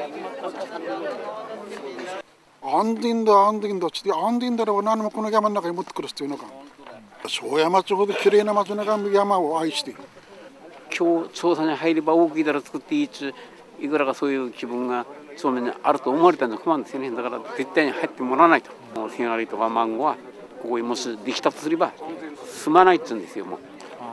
안 된다, 안 된다. 안 된다라고 나는この山の中に持ってくる必要なのか。庄山町ほど綺麗な町の中の山を愛して。 今日調査に入れば大きいだら作っていいついくらかそういう気分がそうめんにあると思われたのが困るんですよね。だから絶対に入ってもらわないと。ひがりとか孫はここにもしできたとすれば住まないって言うんですよもう。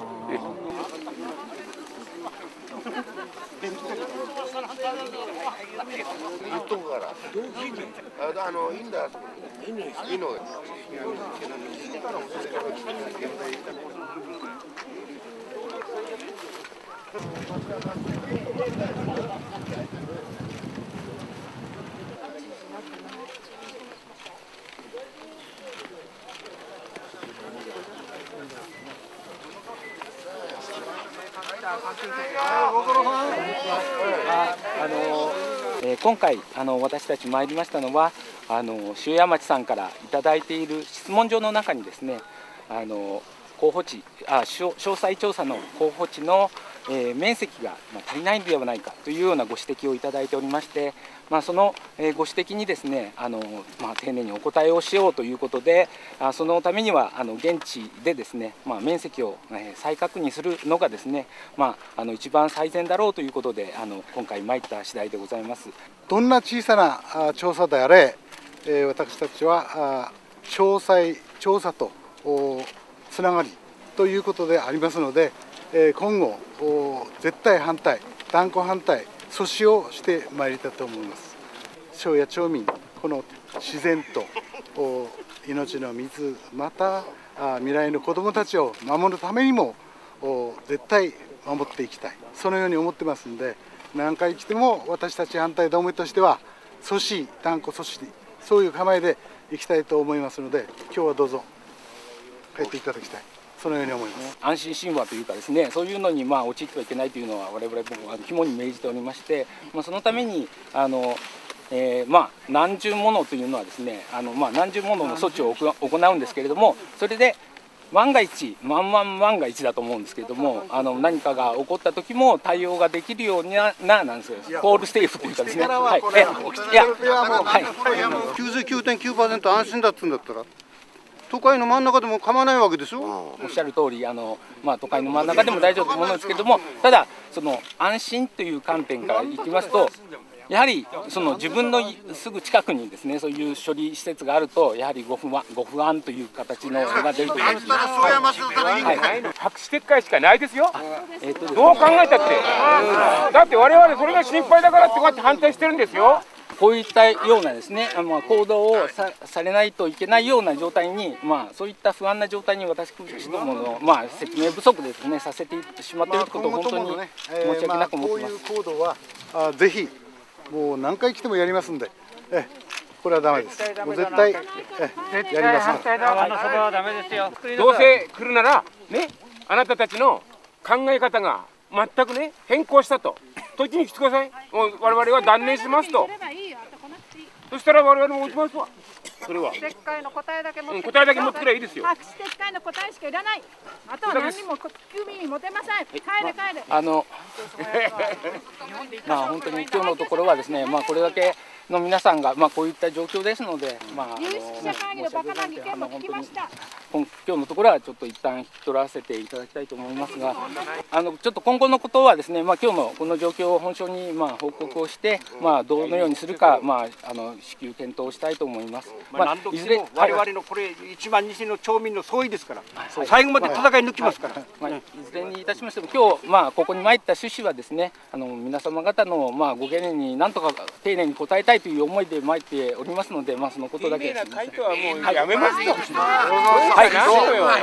今回私たち参りましたのは塩谷町さんからいただいている質問状の中にですね候補地詳細調査の候補地の面積が足りないのではないかというようなご指摘をいただいておりまして、そのご指摘にですね丁寧にお答えをしようということでそのためには現地でですね面積を再確認するのがですね一番最善だろうということで今回参った次第でございます。 どんな小さな調査であれ私たちは詳細調査とつながりということでありますので今後絶対反対断固反対阻止をしてまいりたいと思います。庄屋町民この自然と命の水また未来の子どもたちを守るためにも絶対守っていきたいそのように思ってますんで何回来ても私たち反対同盟としては阻止断固阻止そういう構えでいきたいと思いますので今日はどうぞ帰っていただきたいそのように思います。 安心神話というかですねそういうのに陥ってはいけないというのは我々も肝に銘じておりまして、そのために何重ものというのはですね何重ものの措置を行うんですけれどもそれで万が一万が一だと思うんですけれども何かが起こった時も対応ができるようなんですよコールセーフというかですね。 99.9% 安心だっつうんだったら都会の真ん中でも構わないわけでしょ。 おっしゃる通り都会の真ん中でも大丈夫と思うんですけれどもただその安心という観点からいきますとやはりその自分のすぐ近くにですねそういう処理施設があるとやはりご不安という形のが出ると思います。 白紙撤回しかないですよ。どう考えたってだって我々それが心配だからってこうやって反対してるんですよ。 こういったようなですね行動をされないといけないような状態にそういった不安な状態に私どもの説明不足ですねさせてしまっていることを本当に申し訳なく思ってます。 こういう行動はぜひもう何回来てもやりますんでこれはダメです。もう絶対やりますどうせ来るならねあなたたちの考え方が全くね変更したと時に来てください。もう我々は断念しますと。そしたら我々も落ちますわ。それは撤回の答えだけ持って答えだけ持ってくればいいですよ。 白紙撤回の答えしかいらない。あとは何にも急に持てません。帰れ帰れ。 本当に今日のところはですねこれだけの皆さんがこういった状況ですので有識者会議のバカな意見も聞きました。 今日のところはちょっと一旦引き取らせていただきたいと思いますがちょっと今後のことはですね今日のこの状況を本省に報告をしてどのようにするか至急検討したいと思います。 いずれ我々のこれ1万2千の町民の総意ですから最後まで戦い抜きますから。 いずれにいたしましても今日ここに参った趣旨はですね皆様方のご懸念になんとか丁寧に応えたいという思いで参っておりますのでそのことだけ丁寧な回答はもうやめますよ。 はい、そうよ。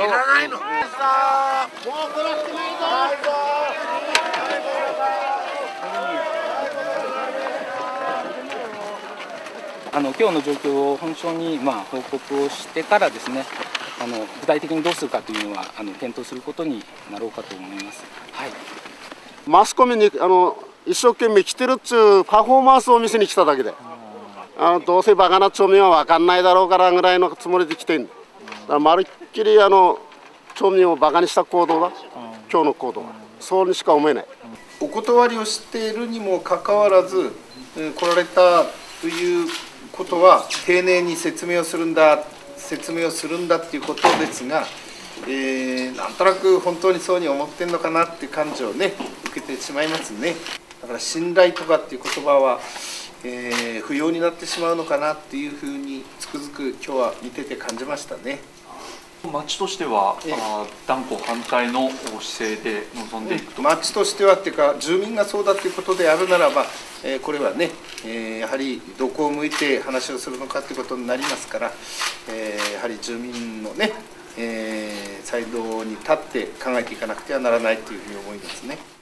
今日の状況を本省に報告をしてからですね具体的にどうするかというのは検討することになろうかと思います。はい、 マスコミに一生懸命来てるっちゅうパフォーマンスを見せに来ただけでどうせバカな町民は分かんないだろうからぐらいのつもりで来てんだ。だからまるっきり町民をバカにした行動だ今日の行動はそうにしか思えない。 お断りをしているにもかかわらず来られたということは丁寧に説明をするんだっていうことですが、なんとなく本当にそうに思ってんのかなっていう感じをね受けてしまいますね。だから信頼とかっていう言葉は、不要になってしまうのかなっていうふうにつくづく今日は見てて感じましたね。 町としては、断固反対の姿勢で臨んでいくと。 町としてはっていうか、住民がそうだということであるならば、これはね、やはりどこを向いて話をするのかということになりますから、やはり住民のね、サイドに立って考えていかなくてはならないというふうに思いますね。